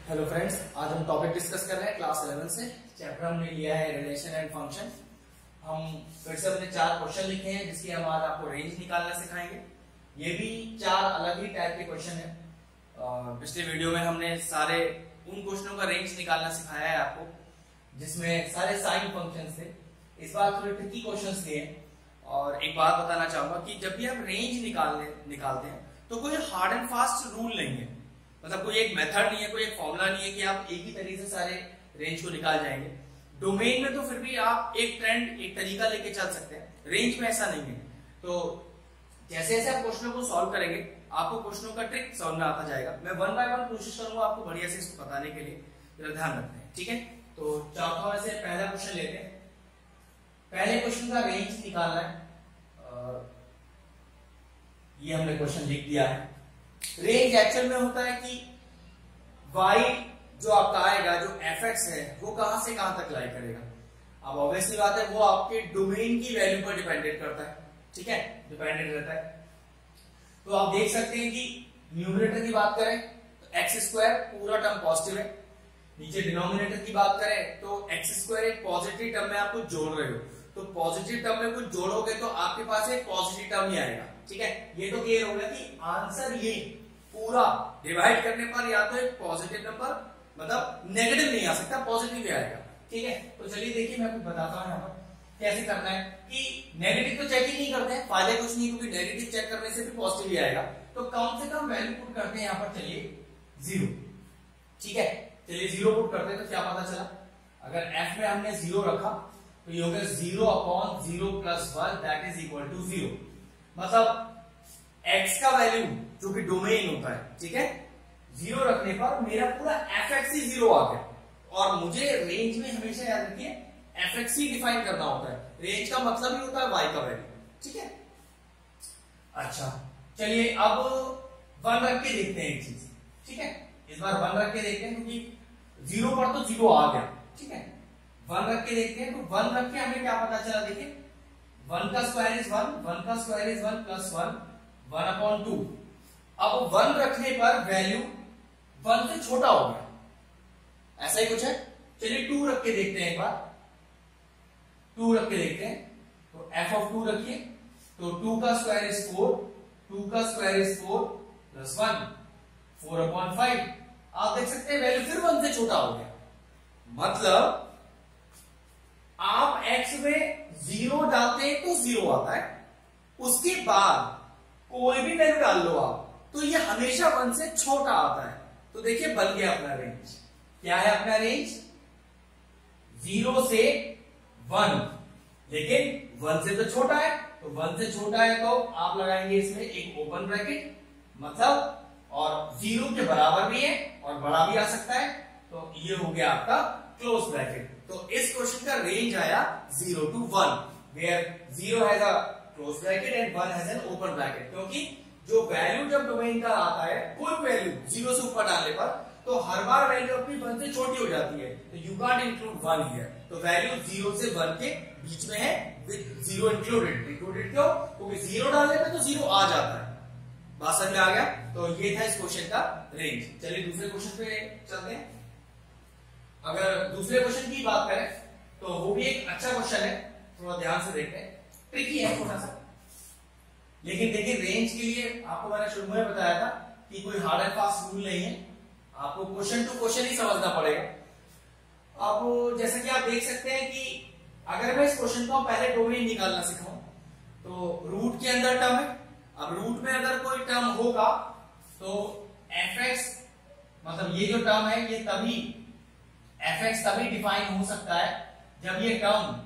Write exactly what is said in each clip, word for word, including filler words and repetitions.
Hello friends, आज हम topic discuss कर रहे हैं क्लास इलेवन से। चैप्टर हमने लिया है रिलेशन एंड फंक्शन। हम फिर से अपने चार क्वेश्चन लिखे हैं जिसकी हम आज आपको रेंज निकालना सिखाएंगे। ये भी चार अलग ही टाइप के क्वेश्चन है। पिछले वीडियो में हमने सारे उन क्वेश्चनों का रेंज निकालना सिखाया है आपको, जिसमें सारे साइन फंक्शन थे। इस बार थोड़े ट्रिकी क्वेश्चन दिए हैं। और एक बात बताना चाहूंगा कि जब भी हम रेंज निकालने निकालते हैं तो कोई हार्ड एंड फास्ट रूल नहीं है, मतलब कोई एक मेथड नहीं है, कोई एक फॉर्मूला नहीं है कि आप एक ही तरीके से सारे रेंज को निकाल जाएंगे। डोमेन में तो फिर भी आप एक ट्रेंड, एक तरीका लेके चल सकते हैं, रेंज में ऐसा नहीं है। तो जैसे जैसे आप क्वेश्चनों को सॉल्व करेंगे आपको क्वेश्चनों का ट्रिक समझ में आता जाएगा। मैं वन बाय वन कोशिश करूंगा आपको बढ़िया से इसको बताने के लिए, जरा ध्यान रखते हैं, ठीक है। तो चौथा में से पहला क्वेश्चन लेते हैं। पहले क्वेश्चन का रेंज निकालना है। ये हमने क्वेश्चन लिख दिया है। रेंज एक्चुअल में होता है कि y जो आपका आएगा, जो fx है, वो कहां से कहां तक लाई करेगा। अब ऑब्वियसली बात है वो आपके डोमेन की वैल्यू पर डिपेंडेंट करता है, ठीक है, डिपेंडेंट रहता है। तो आप देख सकते हैं कि न्यूमरेटर की बात करें तो एक्स स्क्वायर पूरा टर्म पॉजिटिव है। नीचे डिनोमिनेटर की बात करें तो एक्स स्क्वायर एक पॉजिटिव टर्म में आपको जोड़ रहे हो, तो पॉजिटिव टर्म में कुछ जोड़ोगे तो आपके पास एक पॉजिटिव टर्म ही आएगा, ठीक है। ये तो क्लियर हो गया कि आंसर ये पूरा डिवाइड करने पर या तो एक पॉजिटिव नंबर, मतलब नेगेटिव नहीं आ सकता, पॉजिटिव ही आएगा, ठीक है। तो चलिए देखिए मैं आपको बताता हूं यहाँ पर कैसे करना है कि नेगेटिव तो चेक ही नहीं करते हैं, फायदा कुछ नहीं, क्योंकि नेगेटिव चेक करने से भी पॉजिटिव ही आएगा। तो कम से कम वैल्यू पुट करते हैं यहाँ पर, चलिए जीरो, ठीक है। चलिए जीरो पुट करते हैं तो क्या पता चला, अगर एफ में हमने जीरो रखा तो ये हो गया zero upon zero plus one that is equal to zero. मतलब x का वैल्यू जो कि डोमेन होता है, ठीक है, जीरो रखने पर मेरा पूरा fx ही जीरो आ गया। और मुझे रेंज में हमेशा याद रखिए fx ही डिफाइन करना होता है। रेंज का मतलब ही होता है y का वैल्यू, ठीक है। अच्छा चलिए अब वन रख के देखते हैं एक चीज, ठीक है। इस बार वन रख के देखते हैं क्योंकि जीरो पर तो जीरो आ गया, ठीक है। वन रख के देखते हैं तो वन रख के हमें क्या पता चला, देखिए वन का स्क्वायर इज वन, वन का square is one plus one, one upon two. अब वन रखने पर वैल्यू वन से छोटा हो गया, ऐसा ही कुछ है। चलिए टू रख के देखते हैं एक बार, टू रख के देखते हैं तो एफ ऑफ टू रखिए तो टू का स्क्वायर इज फोर, टू का square is four plus one, four upon five. आप देख सकते हैं वैल्यू फिर वन से छोटा हो गया। मतलब आप x में जीरो डालते हैं तो जीरो आता है, उसके बाद कोई भी वैल्यू डाल लो आप तो ये हमेशा वन से छोटा आता है। तो देखिए बन गया अपना रेंज। क्या है अपना रेंज, जीरो से वन, लेकिन वन से तो छोटा है, तो वन से छोटा है तो आप लगाएंगे इसमें एक ओपन ब्रैकेट, मतलब और जीरो के बराबर भी है और बड़ा भी आ सकता है, तो ये हो गया आपका क्लोज ब्रैकेट। तो इस क्वेश्चन का रेंज आया zero to one, where zero has a close bracket and one has an open bracket. क्योंकि जो वैल्यू जब डोमेन का आता है, कोई वैल्यू जीरो से ऊपर डालने पर तो हर बार वैल्यू अपनी वन से छोटी हो जाती है, तो you can't include one here. तो वैल्यू जीरो से वन के बीच में है विद जीरो इंक्लूडेड। इंक्लूडेड क्यों, क्योंकि जीरो डालने पर तो जीरो आ जाता है। बात समझ में आ गया। तो ये था इस क्वेश्चन का रेंज। चलिए दूसरे क्वेश्चन पे चलते हैं। अगर दूसरे क्वेश्चन की बात करें तो वो भी एक अच्छा क्वेश्चन है, थोड़ा ध्यान से देखते हैं, ट्रिकी है थोड़ा सा, लेकिन देखिए रेंज के लिए आपको मैंने शुरू में बताया था कि कोई हार्ड एंड फास्ट रूल नहीं है, आपको क्वेश्चन टू क्वेश्चन ही समझना पड़ेगा। अब जैसा कि आप देख सकते हैं कि अगर मैं इस क्वेश्चन को पहले डोमेन निकालना सिखाऊं तो रूट के अंदर टर्म है। अब रूट में अगर कोई टर्म होगा तो fx, मतलब ये जो टर्म है ये तभी fx तभी डिफाइन हो सकता है जब ये टर्म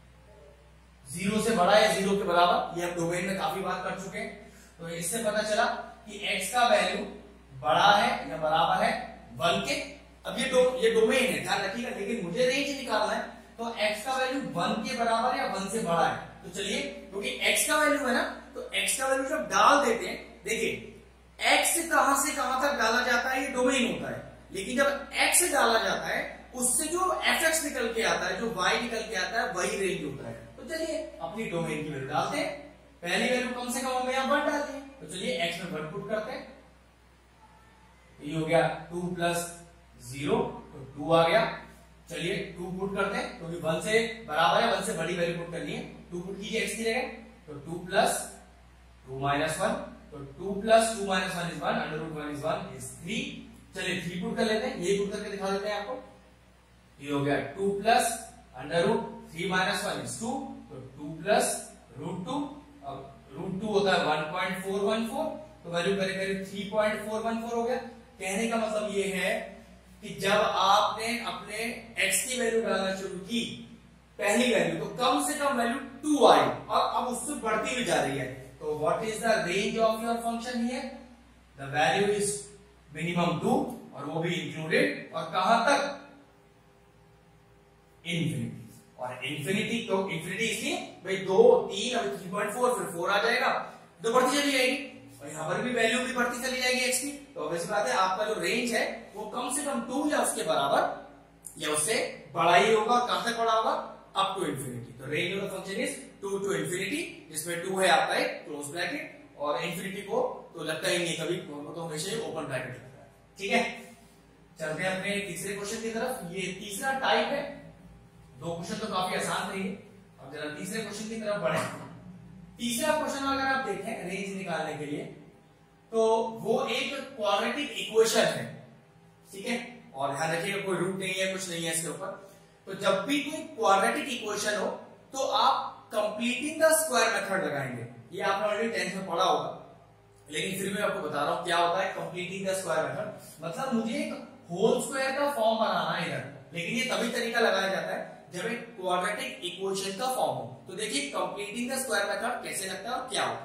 जीरो से बड़ा या जीरो के बराबर। ये हम डोमेन में काफी बात कर चुके हैं। तो इससे पता चला कि x का वैल्यू बड़ा है या बराबर है वन के। अब ये डो, ये डोमेन है, ध्यान रखिएगा, लेकिन मुझे रेंज निकालना है तो x का वैल्यू वन के बराबर या वन से बड़ा है। तो चलिए क्योंकि x का वैल्यू है ना, तो x का वैल्यू जब डाल देते हैं, देखिए x कहां से कहां तक डाला जाता है ये डोमेन होता है, लेकिन जब x डाला जाता है उससे जो fx निकल के आता है, जो y निकल के आता है, वही रेंज होता है। तो चलिए अपनी डोमेन की वैल्यू डालते हैं। पहली वैल्यू कम से कम हमें यहां वन डालते हैं, तो चलिए x में वन पुट करते हैं। ये हो गया टू प्लस जीरो, तो टू आ गया। चलिए टू पुट करते हैं क्योंकि तो वन से बराबर है, वन से बड़ी वैल्यू पुट करनी है। टू पुट कीजिए एक्स की जगह, तो two plus two minus one, तो two plus two minus one is one, under root one is one is three. चलिए थ्री पुट कर लेते हैं, ये पुट करके दिखा देते हैं आपको। ये हो गया two plus under root three minus one is two, तो टू प्लस रूट टू, अब रूट टू होता है one point four one four, तो वैल्यू करीब करीब three point four one four हो गया। कहने का मतलब ये है कि जब आपने अपने x की वैल्यू डालना शुरू की, पहली वैल्यू, तो कम से कम वैल्यू टू आई और अब उससे बढ़ती हुई जा रही है। तो what is the range of your function here? The value is minimum two और वो भी इंक्लूडेड, और कहां तक? इन्फिनिटी। और इन्फिनिटी तो इन्फिनिटी इसलिए भाई दो तीन, अभी थ्री पॉइंट फोर, फिर फोर आ जाएगा, तो बढ़ती चली जाएगी और यहां पर भी वैल्यू भी बढ़ती चली जाएगी x की। तो वैसी बात है, आपका जो रेंज है वो कम से कम टू या उसके बराबर या उससे बड़ा ही होगा। और कहां तक बड़ा होगा? Up to infinity. तो range of the function is two to infinity, जिसमें टू है आपका एक क्लोज ब्रैकेट और इन्फिनिटी को तो लगता ही नहीं कभी, तो हमेशा ही ओपन ब्रैकेट लगता है। ठीक है, चलते हैं अपने तीसरे क्वेश्चन की तरफ। ये तीसरा टाइप है, दो क्वेश्चन तो काफी आसान थे, अब जरा तीसरे क्वेश्चन की तरफ बढ़े। तीसरा क्वेश्चन अगर आप देखें रेंज निकालने के लिए, तो वो एक क्वाड्रेटिक इक्वेशन है, ठीक है, और ध्यान रखिएगा कोई रूट नहीं है, कुछ नहीं है इसके ऊपर। तो जब भी कोई क्वाड्रेटिक इक्वेशन हो तो आप कंप्लीटिंग द स्क्वायर मेथड लगाएंगे। ये आपने ऑलरेडी टेंथ में पढ़ा होगा, लेकिन फिर मैं आपको बता रहा हूं क्या होता है कंप्लीटिंग द स्क्वायर मेथड। मतलब मुझे एक होल स्क्वायर का फॉर्म बनाना है इधर, लेकिन ये तभी तरीका लगाया जाता है जब एक क्वाड्रेटिक इक्वेशन का फॉर्म हो। तो देखिए कंप्लीटिंग द स्क्वायर मेथड कैसे लगता है और क्या होता है।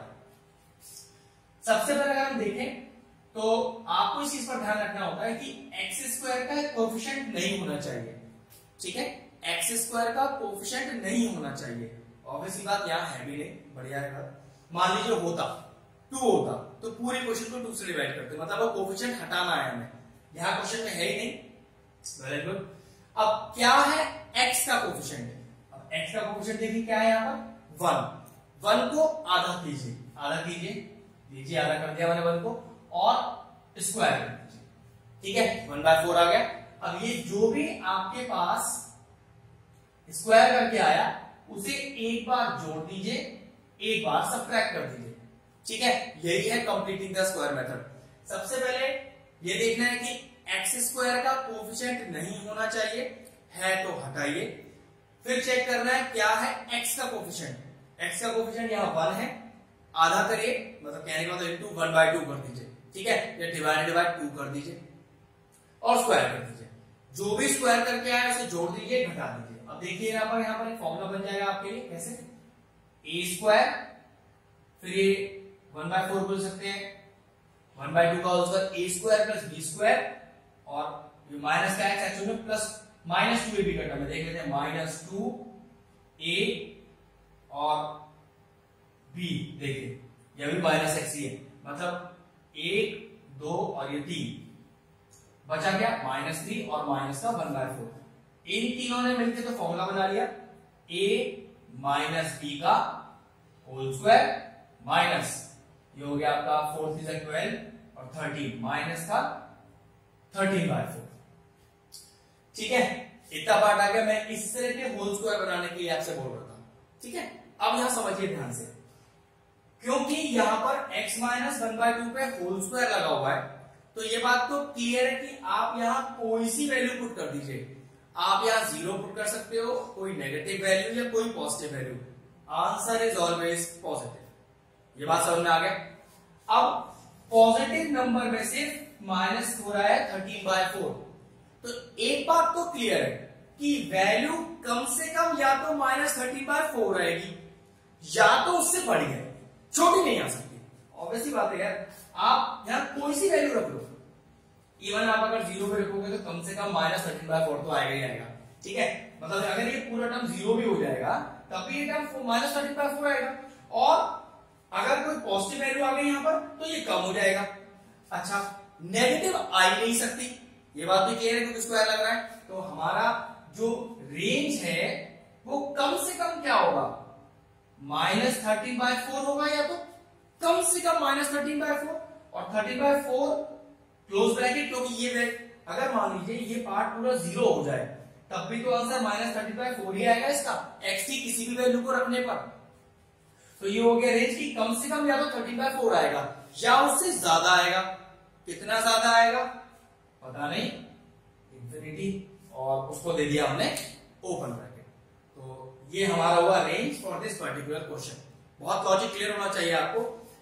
सबसे पहले अगर हम देखें तो आपको इस चीज पर ध्यान रखना होता है कि एक्स स्क्वायर का कोएफिशिएंट नहीं होना चाहिए, ठीक है, एक्स स्क्वायर का कोएफिशिएंट नहीं होना चाहिए। ऑब्वियसली बात यहाँ है भी नहीं, बढ़िया है। मान लीजिए होता टू होता तो पूरी क्वेश्चन को टू से डिवाइड करते, मतलब वो कोएफिशिएंट हटाना है हमें, यहाँ क्वेश्चन में है ही नहीं। Very good. अब क्या है x का कोएफिशिएंट? अब x का कोएफिशिएंट देखिए क्या है यहाँ पर वन। वन को आधा कीजिए, आधा कीजिए, लीजिए आधा कर दिया मैंने वन को, और स्क्वायर कर दीजिए, ठीक है, वन बाय फोर आ गया। अब ये जो भी आपके पास स्क्वायर करके आया उसे एक बार जोड़ दीजिए, एक बार सब्ट्रैक्ट कर दीजिए, ठीक है। यही है कंप्लीटिंग द स्क्वायर मेथड। सबसे पहले ये देखना है कि एक्स स्क्वायर का कोएफिशिएंट नहीं होना चाहिए, है तो हटाइए। फिर चेक करना है क्या है एक्स का कोएफिशिएंट। एक्स का कोएफिशिएंट यहाँ वन है, आधा करिए, मतलब कहने का मतलब इनटू वन बाय टू कर दीजिए, ठीक है, या डिवाइडेड बाय टू कर दीजिए और स्क्वायर कर दीजिए। जो भी स्क्वायर करके आए उसे जोड़ दीजिए, घटा दीजिए। अब देखिए यहाँ पर यहाँ पर एक फॉर्मूला बन जाएगा आपके लिए, कैसे? ए स्क्वायर, फिर ये वन बाय फोर बोल सकते हैं, वन बाय टू का whole square, a square plus b square, और ये माइनस का एक्स एक्चुअली में plus minus two a b का टर्म है, देख लेते हैं, माइनस टू ए और बी, देखिए यह भी माइनस एक्स ही है, मतलब एक दो और ये तीन बचा गया, माइनस थ्री और माइनस का वन बाय फोर। इन तीनों ने मिलकर तो फॉर्मूला बना लिया, ए माइनस बी का होल स्क्वायर माइनस ये हो गया आपका फोर थ्री ट्वेल्व और थर्टीन माइनस का थर्टीन बाय फोर, ठीक है। इतना पार्ट आ गया। मैं इस तरह के होल स्क्वायर बनाने के लिए आपसे बोल रहा था, ठीक है। अब यहां समझिए ध्यान से, क्योंकि यहां पर x minus one by two पे होल स्क्वायर लगा हुआ है, तो ये बात तो क्लियर है कि आप यहां कोई सी वैल्यू पुट कर दीजिए। आप यहां जीरो पुट कर सकते हो, कोई नेगेटिव वैल्यू या कोई positive value, answer is always positive. ये बात समझ में आ गया। अब पॉजिटिव नंबर में से माइनस हो रहा है थर्टीन बाय फोर, तो एक बात तो क्लियर है कि वैल्यू कम से कम या तो माइनस थर्टीन बाय फोर आएगी या तो उससे बड़ी है, छोटी नहीं आ सकती। ऑब्वियसली बात है यार, आप यहां कोई सी वैल्यू रख लो, इवन आप अगर जीरो पे रखोगे तो कम से कम माइनस थर्टीन बाय फोर तो आएगा ही आएगा, ठीक है। मतलब अगर ये पूरा टर्म जीरो भी हो जाएगा तब भी ये term minus thirteen by four आएगा, और अगर कोई पॉजिटिव वैल्यू आ गई यहां पर तो ये कम हो जाएगा। अच्छा, नेगेटिव आ ही नहीं सकती, ये बात भी क्लियर है क्योंकि स्क्वायर लग रहा है। तो हमारा जो रेंज है वो कम से कम क्या होगा, माइनस थर्टीन बाय फोर होगा, या तो कम से कम माइनस थर्टीन बाय फोर, और thirteen by four close bracket, क्योंकि ये अगर मान लीजिए ये पार्ट पूरा जीरो हो जाए तब भी तो answer minus thirty by four ही आएगा इसका, एक्स की किसी भी वैल्यू को रखने पर। तो ये हो गया रेंज की कम से कम या तो थर्टी बाई फोर आएगा या उससे ज्यादा आएगा। कितना ज्यादा आएगा पता नहीं, इंफिनिटी, और उसको दे दिया हमने ओपन ब्रैकेट। तो ये हमारा हुआ range for this particular question. बहुत लॉजिक क्लियर होना चाहिए आपको।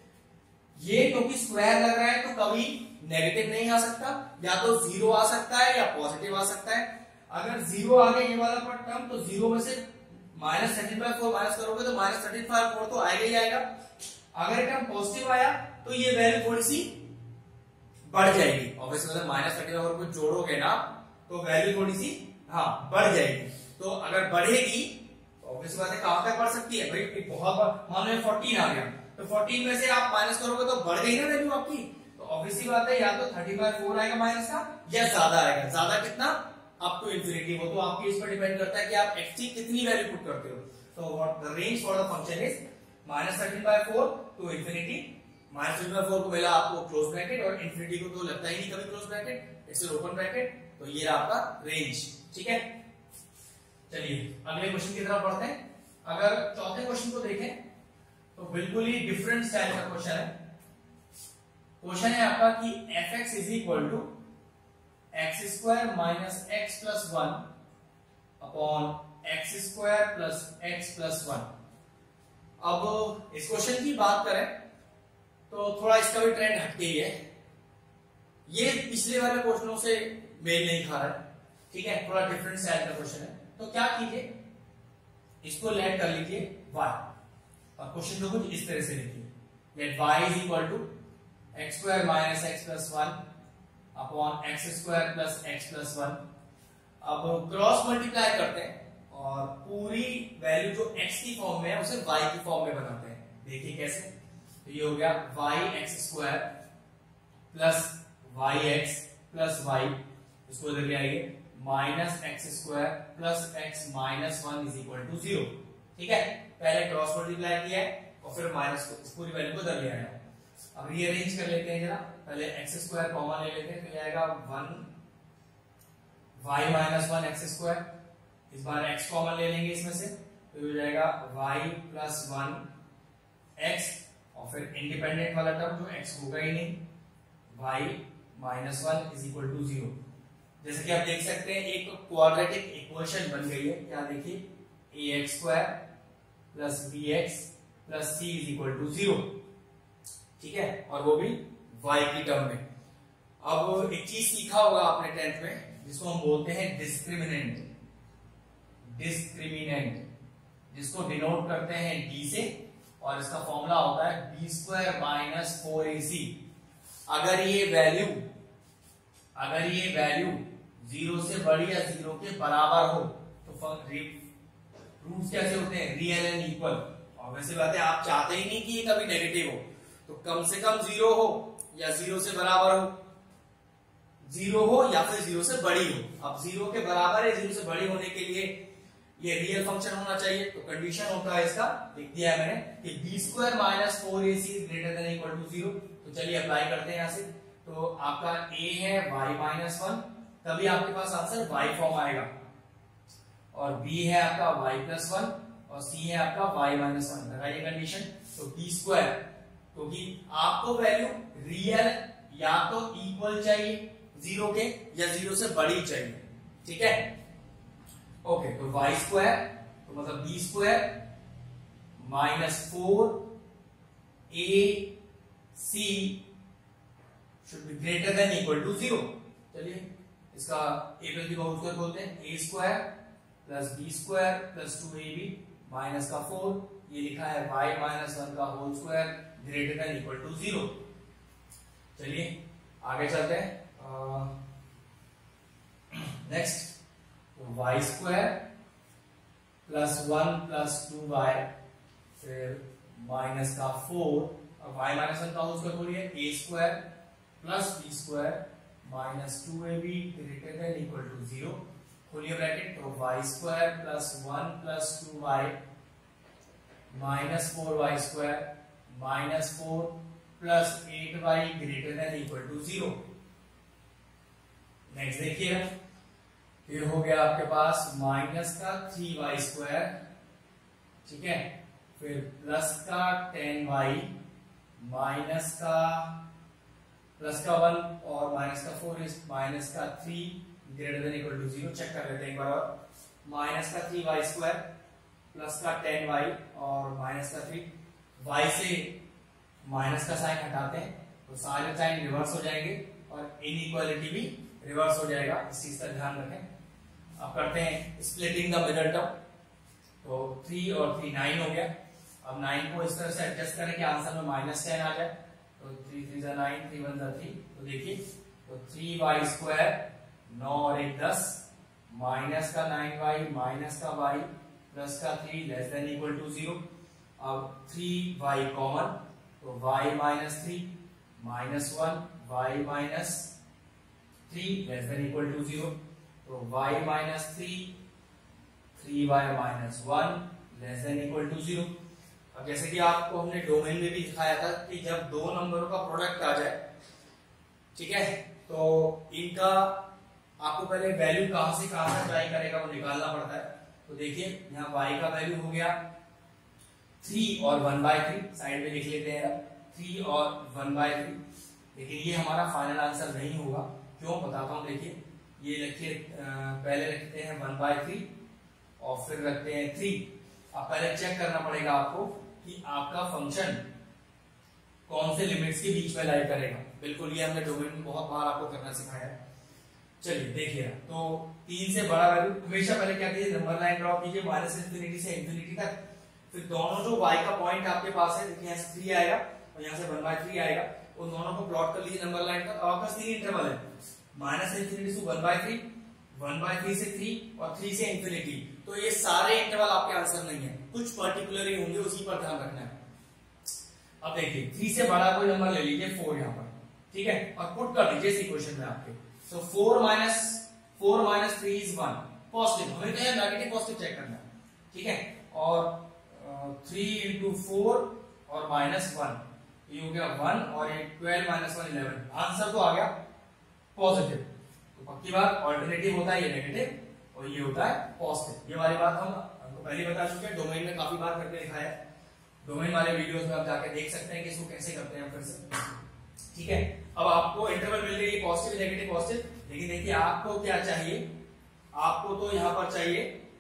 ये क्योंकि स्क्वायर लग रहा है तो कभी नेगेटिव नहीं आ सकता, या तो जीरो आ सकता है या पॉजिटिव आ सकता है। अगर जीरो आ गया ये वाला पर टर्म तो जीरो में से minus thirty by four minus करोगे तो माइनस थर्टी बाई फोर तो आएगा ही आएगा। अगर एक टर्म पॉजिटिव आया तो ये वैल्यू थोड़ी सी बढ़ जाएगी, ऑब्वियसली मतलब माइनस थर्टी बाई फोर को जोड़ोगे ना तो वैल्यू थोड़ी सी हाँ बढ़ जाएगी। तो अगर बढ़ेगी तो ऑब्वियसली बात है कहां तक बढ़ सकती है भाई, बहुत मान लो फोर्टीन आ गया तो फोर्टीन में से आप माइनस करोगे तो बढ़ गई ना वैल्यू आपकी। तो ऑब्वियसली बात है या तो थर्टी बाई फोर आएगा माइनस का या ज्यादा आएगा। ज्यादा कितना, अप टू इंफिनिटी, वो तो आपके इस पर डिपेंड करता है कि आप एक्स की कितनी वैल्यू पुट करते हो। तो what the range for the function is minus thirteen by four to infinity. Minus thirteen by four को मिला आपको क्लोज ब्रैकेट और इंफिनिटी को तो लगता ही नहीं कभी close bracket, it's open bracket. तो ये रहा आपका रेंज, ठीक है। चलिए अगले क्वेश्चन की तरफ बढ़ते हैं। अगर चौथे क्वेश्चन को देखें तो बिल्कुल ही डिफरेंट स्टाइल का क्वेश्चन है। क्वेश्चन है आपका कि f x is equal to x square minus x plus one upon x square plus x plus one. अब इस क्वेश्चन की बात करें तो थोड़ा इसका भी ट्रेंड हटके ही है, ये पिछले वाले क्वेश्चनों से मेल नहीं खा रहा है, ठीक है, थोड़ा डिफरेंट स्टाइल का क्वेश्चन है। तो क्या कीजिए, इसको लेट कर लीजिए y और क्वेश्चन को कुछ इस तरह से लिखिए, let y is equal to x square minus x plus one upon x square plus x plus one. अब क्रॉस मल्टीप्लाई करते हैं और पूरी वैल्यू जो x की फॉर्म में है उसे y की फॉर्म में बनाते हैं। देखिए कैसे, तो ये हो गया y x square plus y x plus y, इसको इधर ले आइए, minus x square plus x minus one is equal to zero. ठीक है, पहले क्रॉस मल्टीप्लाई किया है और फिर माइनस को इस पूरी वैल्यू को इधर ले आया। अब रीअरेंज कर लेते हैं जरा, पहले एक्स स्क्वायर कॉमन ले लेते हैं तो ये आएगा one y minus one x square, इस बार एक्स कॉमन ले लेंगे इसमें से तो ये हो जाएगा वाई प्लस वन एक्स और फिर इंडिपेंडेंट वाला टर्म जो एक्स होगा ही नहीं, y minus one is equal to zero. जैसे कि आप देख सकते हैं एक क्वाड्रेटिक इक्वेशन बन गई है, क्या देखिए, a x square plus b x plus c is equal to zero, ठीक है, और वो भी y की टर्म में। अब एक चीज सीखा होगा आपने टेंथ में जिसको हम बोलते हैं डिस्क्रिमिनेंट, डिस्क्रिमिनेंट जिसको डिनोट करते हैं d से और इसका फॉर्मूला होता है b square minus four a c. अगर ये वैल्यू अगर ये वैल्यू जीरो से बड़ी या जीरो के बराबर हो तो रूट्स कैसे होते हैं, रियल एंड इक्वल। और वैसे बात है आप चाहते ही नहीं कि ये कभी नेगेटिव हो, तो कम से कम जीरो हो या जीरो से बराबर हो, जीरो हो या फिर जीरो से बड़ी हो। अब जीरो के बराबर है, जीरो से बड़ी होने के लिए ये रियल फंक्शन होना चाहिए। तो कंडीशन होता है इसका, लिख दिया है मैंने कि b square minus four a c is greater than equal to zero. तो चलिए अप्लाई करते हैं यहां से। तो आपका a है y माइनस वन, तभी आपके पास आंसर y फॉर्म आएगा, और b है आपका y प्लस वन और c है आपका y माइनस वन। लगाइए कंडीशन, तो b स्क्वायर क्योंकि आपको वैल्यू रियल या तो इक्वल चाहिए जीरो के या जीरो से बड़ी चाहिए, ठीक है। ओके, तो y स्क्वायर तो मतलब b square minus four a c should be greater than equal to zero। चलिए इसका a प्लस बी का होल स्क्वायर बोलते हैं, a square plus b square plus two a b minus का four, ये लिखा है y माइनस वन का whole square greater than equal to zero. चलिए आगे चलते हैं, next y square plus one plus two y फिर माइनस का फोर, और y माइनस वन का होल स्क्वायर बोलिए a square plus b square minus two a be greater than equal to zero. खोलिए ब्रैकेट, तो y square plus one plus two y minus four y square minus four plus eight y greater than equal to zero. Next देखिए, ये हो गया आपके पास minus का three y square, ठीक है, फिर प्लस का टेन वाई, माइनस का प्लस का वन और माइनस का फोर, माइनस का three greater than equal to zero. Check कर लेते हैं एक बार और, माइनस का थ्री वाई स्क्वायर प्लस का टेन वाई और माइनस का थ्री, वाई से माइनस का साइन हटाते हैं तो सारे साइन रिवर्स हो जाएंगे और इनइक्वालिटी भी रिवर्स हो जाएगा, इस चीज का ध्यान रखें। अब करते हैं स्प्लिटिंग द मिडल टर्म, तो थ्री और थ्री नाइन हो गया। अब नाइन को इस तरह से एडजस्ट करें कि आंसर में माइनस टेन आ जाए, तो थ्री थ्री जा नाइन, थ्री वन जा थ्री, तो देखिए तो थ्री वाई स्क्वायर, नौ और एक दस, माइनस का नाइन वाई माइनस का वाई प्लस का three less than equal to zero. अब थ्री वाई कॉमन, तो y minus three minus one y minus three less than equal to zero, तो y minus three three y minus one less than equal to zero. अब जैसे कि आपको हमने domain में भी दिखाया था कि जब दो नंबरों का प्रोडक्ट आ जाए, ठीक है, तो इनका आपको पहले वैल्यू कहां से कहां तक ट्राई करेगा वो निकालना पड़ता है। तो देखिए यहाँ y का वैल्यू हो गया थ्री और वन बाय थ्री, साइड में लिख लेते हैं थ्री और वन बाय थ्री, लेकिन ये हमारा फाइनल आंसर नहीं होगा। क्यों बताता हूं, देखिए ये लिखिए, पहले रखते हैं वन बाय थ्री और फिर रखते हैं थ्री। अब पहले चेक करना पड़ेगा आपको कि आपका फंक्शन कौन से लिमिट्स के बीच में लाई करेगा। बिल्कुल ये हमने डोमेन में बहुत बार आपको करना सिखाया है। चलिए देखिए, तो तीन से बड़ा वैल्यू हमेशा पहले क्या कीजिए, नंबर लाइन ड्रॉ कीजिए माइनस इंफिनिटी से इंफिनिटी तक, फिर दोनों जो y का पॉइंट आपके पास है, देखिए यहाँ से थ्री आएगा और यहाँ से वन बाय थ्री आएगा, उन दोनों को प्लॉट कर लीजिए नंबर लाइन पर। आपका तीन इंटरवल है, माइनस इंफिनिटी से one by three, one by three से थ्री और थ्री से इंफिनिटी। तो ये सारे इंटरवल आपके आंसर नहीं है, कुछ पर्टिकुलर ही होंगे, उसी पर ध्यान रखना है। अब देखिए थ्री से बड़ा कोई नंबर ले लीजिए फोर यहाँ पर, ठीक है, और पुट कर दीजिए इस इक्वेशन में आपके। तो four minus four minus three is one, positive, हमें क्या नेगेटिव पॉजिटिव चेक करना है, ठीक है, और थ्री इंटू फोर और माइनस वन, ये हो गया वन और एक twelve minus one eleven, answer तो आ गया पॉजिटिव। तो पक्की बात, ऑल्टरनेटिव होता है ये नेगेटिव और ये होता है पॉजिटिव। ये वाली बात हम आपको पहले बता चुके हैं, डोमेन में काफी बार करके दिखाया है, डोमेन वाले वीडियोस में आप जाके देख सकते हैं कि इसको कैसे करते हैं फिर से, ठीक है। अब आपको इंटरवल मिल गई पॉजिटिव नेगेटिव पॉजिटिव, लेकिन देखिए आपको क्या चाहिए, आपको तो यहां पर चाहिए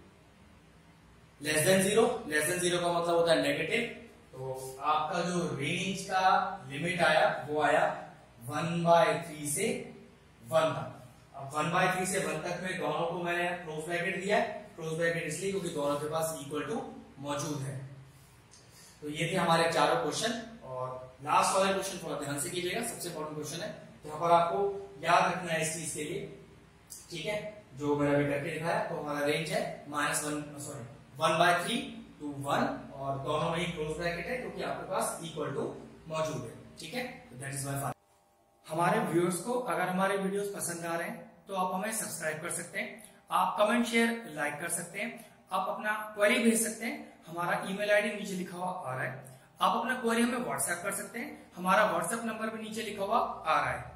less than zero, less than zero का मतलब होता है नेगेटिव। तो आपका जो रेंज का लिमिट आया वो आया वन बाय थ्री से वन तक। अब वन बाय थ्री से वन तक में दोनों को मैंने क्लोज ब्रैकेट दिया है, क्लोज ब्रैकेट इसलिए क्योंकि दोनों के पास इक्वल टू मौजूद है। तो ये थे हमारे चारों क्वेश्चन, और लास्ट वाला क्वेश्चन थोड़ा ध्यान से कीजिएगा, सबसे इंपॉर्टेंट क्वेश्चन है, यहाँ पर आपको याद रखना है इस चीज के लिए, ठीक है, जो मैंने अभी करके दिखाया। तो हमारा रेंज है minus one sorry one by three to one, और दोनों में ही क्लोज ब्रैकेट है क्योंकि आपके पास इक्वल टू मौजूद है, ठीक है। तो दैट इज माय फाइनल। हमारे व्यूअर्स को अगर हमारे वीडियोस पसंद आ रहे हैं तो आप हमें सब्सक्राइब कर सकते हैं, आप कमेंट शेयर लाइक कर सकते हैं, आप अपना क्वेरी भेज सकते हैं, हमारा ईमेल आईडी नीचे लिखा हुआ आ रहा है। आप अपना क्वेरी हमें व्हाट्सएप कर सकते हैं, हमारा व्हाट्सएप नंबर भी नीचे लिखा हुआ आ रहा है।